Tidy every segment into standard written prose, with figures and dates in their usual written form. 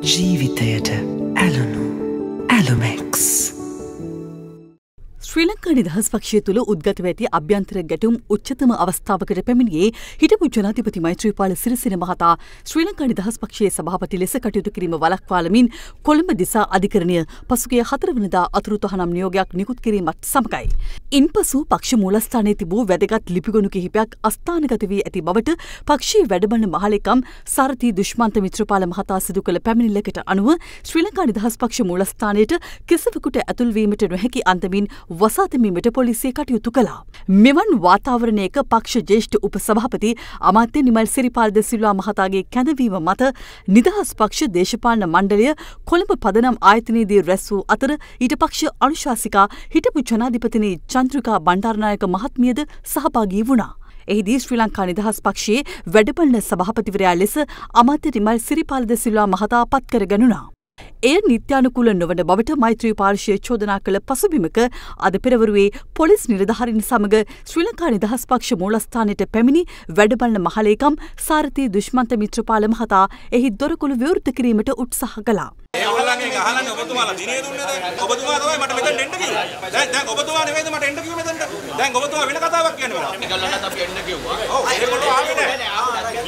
ජීවිතයට ඇලුණු ඇලුමෙක්ස්. ශ්‍රී ලංකා නිදහස් පක්ෂය තුළ උද්ගතව ඇති අභ්‍යන්තර ගැටුම් උච්චතම අවස්ථාවකට පැමිණියේ හිටපු ජනාධිපති මෛත්‍රීපාල සිරිසේන මහතා ශ්‍රී ලංකා නිදහස් පක්ෂයේ සභාපති ලෙස කටයුතු කිරීම වළක්වාලමින් කොළඹ දිසා අධිකරණය පසුගිය 4 වෙනිදා අතුරු තහනම් නියෝගයක් නිකුත් කිරීමත් සමගයි. ඉන්පසු පක්ෂ මූලස්ථානයේ තිබූ වැදගත් ලිපිගොනු කිහිපයක් අස්ථානගත වී ඇති බවට පක්ෂයේ වැඩබලන මහලේකම් සාරථී දුෂ්මන්ත මිත්‍රපාල මහතා සිදු කළ පැමිණිල්ලකට අනුව ශ්‍රී ලංකා නිදහස් පක්ෂ මූලස්ථානයට කිසිවෙකුට ඇතුල් වීමට නොහැකි අන්දමින් වසා දැමීමට පොලිසිය කටයුතු කළා. මෙවන් වාතාවරණයක පක්ෂ ජ්‍යෙෂ්ඨ උපසභාපති අමාත්‍ය නිමල් සිරිපාල ද සිල්වා මහතාගේ කැඳවීම මත නිදහස් පක්ෂ දේශපාලන මණ්ඩලය කොළඹ පදනම් ආයතනයේදී රැස් වූ අතර ඊට පක්ෂ අනුශාසිකා හිටපු ජනාධිපතිනි චන්ද්‍රිකා බණ්ඩාරනායක මහත්මියද සහභාගී වුණා. එහිදී ශ්‍රී ලංකා නිදහස් පක්ෂයේ වැඩබලන සභාපතිවරයා ලෙස අමාත්‍ය නිමල් සිරිපාල ද සිල්වා මහතා පත් කරගනුණා. එය නිත්‍යානුකූල නොවන බවට මෛත්‍රී පාර්ශ්වය චෝදනා කළ පසුබිමක අද පෙරවරුවේ පොලිස් නිලධාරීන් සමග ශ්‍රී ලංකා නිදහස් පක්ෂ මූලස්ථානයට පැමිණි වැඩබලන මහලේකම් සාරථී දුෂ්මන්ත මිත්‍රපාල මහතා එහි දොරකුළු විවෘත කිරීමට උත්සාහ කළා. ඒගොල්ලන්ගෙන් අහලන්නේ ඔබතුමාලා දිනේ දුන්නේද? ඔබතුමා තමයි මට මෙතෙන් එන්න කිව්වේ. දැන් ඔබතුමා නෙවෙයිද මට එන්න කිව්වේ මෙතනට? දැන් ඔබතුමා වෙන කතාවක් කියන්නේ මොකක්ද? ඒගොල්ලන්ට අපි එන්න කිව්වා. ඔව් ඒගොල්ලෝ ආවේ නැහැ.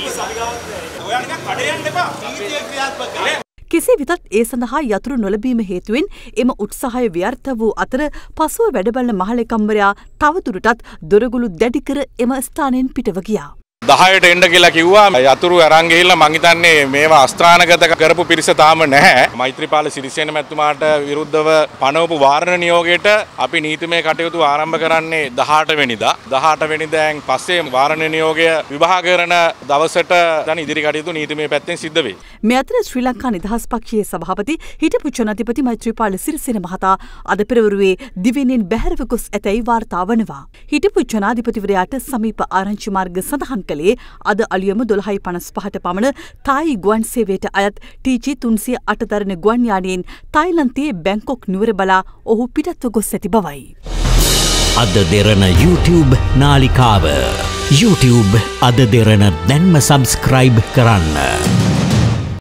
ඔයා නිකන් කඩේ යන්න එපා. නීතිය ක්‍රියාත්මක කරන්න. කෙසේ වෙතත් ඒ සඳහා යතුරු නොලැබීම හේතුවෙන් එම උත්සාහය ව්‍යර්ථ වූ අතර පසුව වැඩබලන මහලේකම්වරයා තවදුරටත් දොරගුළු දැඩි කර එම ස්ථානයෙන් පිටව ගියා. 10ට එන්න කියලා කිව්වා. යතුරු අරන් ගිහිල්ලා මං හිතන්නේ මේවා අස්ත්‍රානගත කරපු පිරිස තාම නැහැ. මෛත්‍රීපාල සිරිසේන මැතිතුමාට විරුද්ධව පනවපු වාරණ නියෝගයට අපි නීතිමය කටයුතු ආරම්භ කරන්නේ 18 වෙනිදා. 18 වෙනිදාන් පස්සේ වාරණ නියෝගය විභාග කරන දවසට දැන් ඉදිරි කටයුතු නීතිමය පැත්තෙන් සිද්ධ වෙයි. මේ අතර ශ්‍රී ලංකා නිදහස් පක්ෂයේ සභාපති හිටපු ජනාධිපති මෛත්‍රීපාල සිරිසේන මහතා අද පෙරවරුවේ දිවයිනෙන් බැහැරව ගොස් ඇතැයි වාර්තා වනවා. හිටපු ජනාධිපතිවරයාට සමීප ආරංචි මාර්ග සඳහන් අද අලුයම 12:55ට පමණ තායි ගුවන් සේවයට අයත් TG308 දරන ගුවන් යානයෙන් තායිලන්තයේ බැංකොක් නුවර බලා ඔහු පිටත්ව ගොස් ඇති බවයි. අද දෙරණ YouTube නාලිකාව YouTube අද දෙරණ දැන්ම සබස්ක්‍රයිබ් කරන්න.